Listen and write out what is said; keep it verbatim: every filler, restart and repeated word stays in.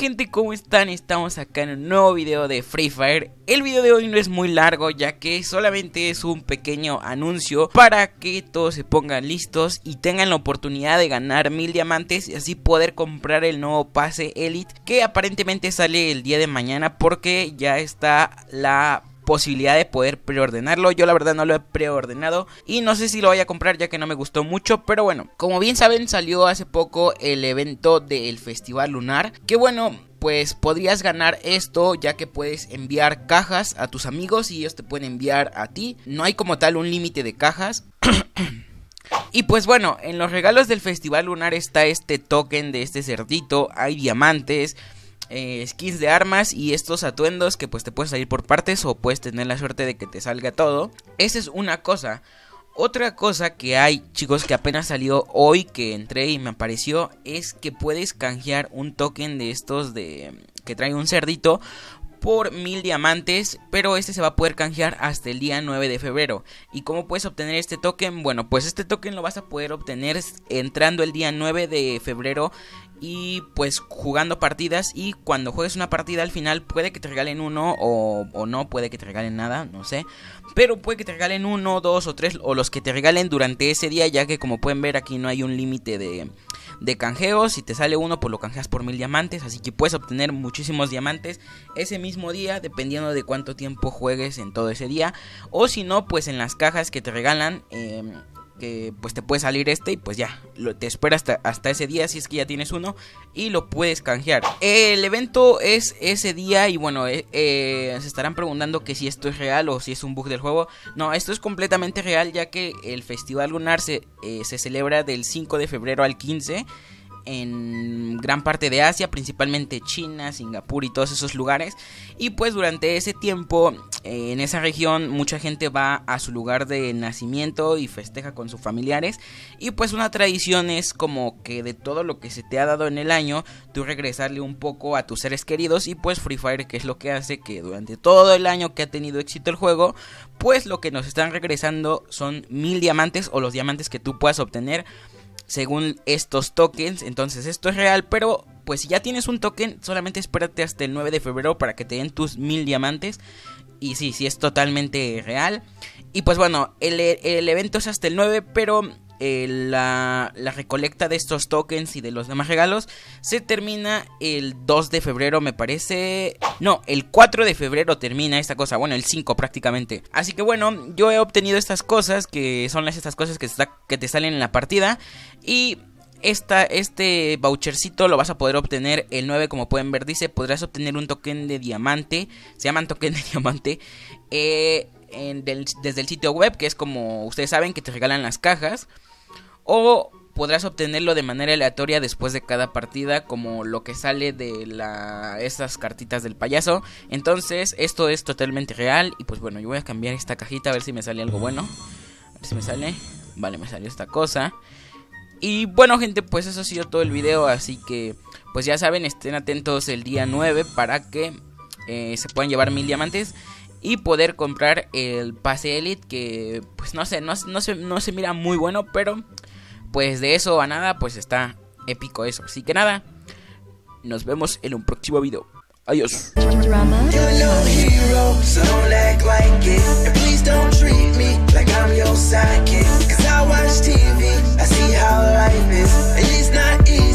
gente, ¿cómo están? Estamos acá en un nuevo video de Free Fire. El video de hoy no es muy largo, ya que solamente es un pequeño anuncio para que todos se pongan listos y tengan la oportunidad de ganar mil diamantes y así poder comprar el nuevo pase Elite, que aparentemente sale el día de mañana porque ya está la posibilidad de poder preordenarlo. Yo la verdad no lo he preordenado y no sé si lo voy a comprar ya que no me gustó mucho, pero bueno, como bien saben, salió hace poco el evento del Festival Lunar, que bueno, pues podrías ganar esto ya que puedes enviar cajas a tus amigos y ellos te pueden enviar a ti. No hay como tal un límite de cajas. Y pues bueno, en los regalos del Festival Lunar está este token de este cerdito, hay diamantes, Eh, skins de armas y estos atuendos que pues te puedes salir por partes o puedes tener la suerte de que te salga todo. Esa es una cosa. Otra cosa que hay, chicos, que apenas salió hoy, que entré y me apareció, es que puedes canjear un token de estos de que trae un cerdito por mil diamantes, pero este se va a poder canjear hasta el día nueve de febrero. ¿Y cómo puedes obtener este token? Bueno, pues este token lo vas a poder obtener entrando el día nueve de febrero y pues jugando partidas, y cuando juegues una partida al final puede que te regalen uno o, o no, puede que te regalen nada, no sé, pero puede que te regalen uno, dos o tres o los que te regalen durante ese día, ya que como pueden ver aquí no hay un límite de, de canjeos. Si te sale uno pues lo canjeas por mil diamantes, así que puedes obtener muchísimos diamantes ese mismo día dependiendo de cuánto tiempo juegues en todo ese día, o si no pues en las cajas que te regalan, eh, que pues te puede salir este y pues ya, lo, te esperas hasta, hasta ese día si es que ya tienes uno y lo puedes canjear. El evento es ese día y bueno, eh, eh, se estarán preguntando que si esto es real o si es un bug del juego. No, esto es completamente real, ya que el Festival Lunar se, eh, se celebra del cinco de febrero al quince en gran parte de Asia, principalmente China, Singapur y todos esos lugares. Y pues durante ese tiempo, eh, en esa región, mucha gente va a su lugar de nacimiento y festeja con sus familiares. Y pues una tradición es como que de todo lo que se te ha dado en el año, tú regresarle un poco a tus seres queridos. Y pues Free Fire, que es lo que hace que durante todo el año que ha tenido éxito el juego, pues lo que nos están regresando son mil diamantes o los diamantes que tú puedas obtener según estos tokens. Entonces esto es real, pero pues si ya tienes un token, solamente espérate hasta el nueve de febrero para que te den tus mil diamantes. Y sí, sí es totalmente real. Y pues bueno, el, el evento es hasta el nueve, pero eh, la, la recolecta de estos tokens y de los demás regalos se termina el dos de febrero, me parece. No, el cuatro de febrero termina esta cosa. Bueno, el cinco prácticamente. Así que bueno, yo he obtenido estas cosas, que son las estas cosas que, está, que te salen en la partida. Y esta, este vouchercito lo vas a poder obtener el nueve, como pueden ver. Dice, podrás obtener un token de diamante. Se llaman token de diamante. Eh... En del, desde el sitio web, que es como ustedes saben que te regalan las cajas, o podrás obtenerlo de manera aleatoria después de cada partida, como lo que sale de la, estas cartitas del payaso. Entonces esto es totalmente real. Y pues bueno, yo voy a cambiar esta cajita a ver si me sale algo bueno. A ver si me sale. Vale, me salió esta cosa. Y bueno, gente, pues eso ha sido todo el video. Así que pues ya saben, estén atentos el día nueve para que eh, se puedan llevar mil diamantes y poder comprar el pase Elite, que pues no sé, no, no, se, no se mira muy bueno, pero pues de eso a nada, pues está épico eso. Así que nada, nos vemos en un próximo video. Adiós. Drama.